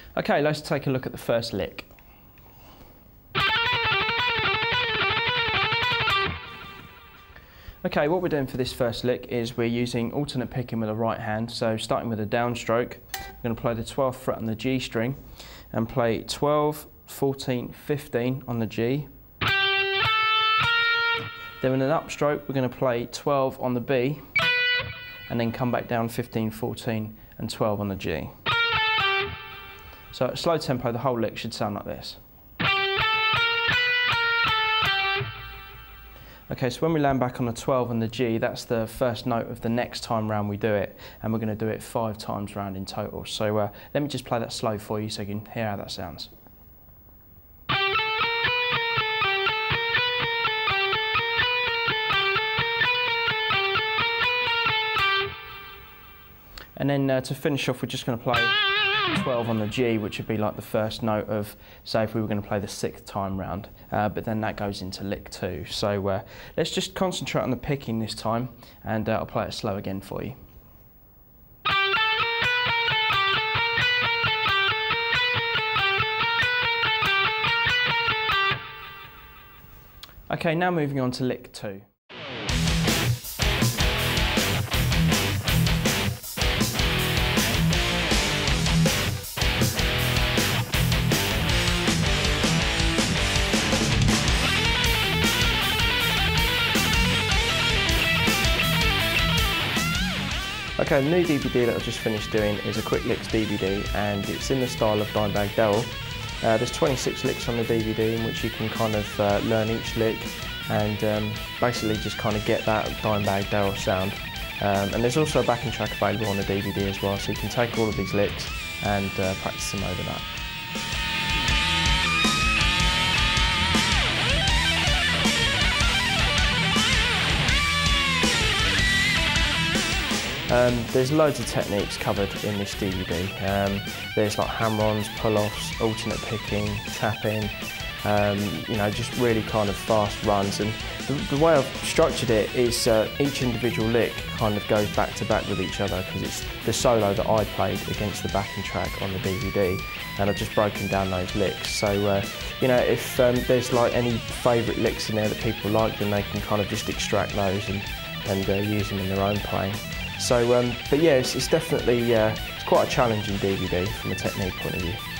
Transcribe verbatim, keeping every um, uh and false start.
Okay, let's take a look at the first lick. Okay, what we're doing for this first lick is we're using alternate picking with the right hand. So starting with a downstroke, we're going to play the twelfth fret on the G string and play twelve, fourteen, fifteen on the G. Then in an upstroke, we're going to play twelve on the B and then come back down fifteen, fourteen and twelve on the G. So at slow tempo, the whole lick should sound like this. Okay, so when we land back on the twelve and the G, that's the first note of the next time round we do it, and we're going to do it five times round in total. So uh, let me just play that slow for you so you can hear how that sounds. And then uh, to finish off, we're just going to play twelve on the G, which would be like the first note of, say, if we were going to play the sixth time round, uh, but then that goes into lick two. So uh, let's just concentrate on the picking this time, and uh, I'll play it slow again for you. Okay, now moving on to lick two. Okay, the new D V D that I've just finished doing is a quick licks D V D, and it's in the style of Dimebag Darrell. Uh, there's twenty-six licks on the D V D in which you can kind of uh, learn each lick and um, basically just kind of get that Dimebag Darrell sound. Um, and there's also a backing track available on the D V D as well, so you can take all of these licks and uh, practice them over that. Um, there's loads of techniques covered in this D V D. Um, there's like hammer-ons, pull-offs, alternate picking, tapping, um, you know, just really kind of fast runs. And the, the way I've structured it is uh, each individual lick kind of goes back to back with each other, because it's the solo that I played against the backing track on the D V D, and I've just broken down those licks. So, uh, you know, if um, there's like any favourite licks in there that people like, then they can kind of just extract those and, and uh, use them in their own playing. So, um, but yeah, it's, it's definitely uh, it's quite a challenging D V D from a technique point of view.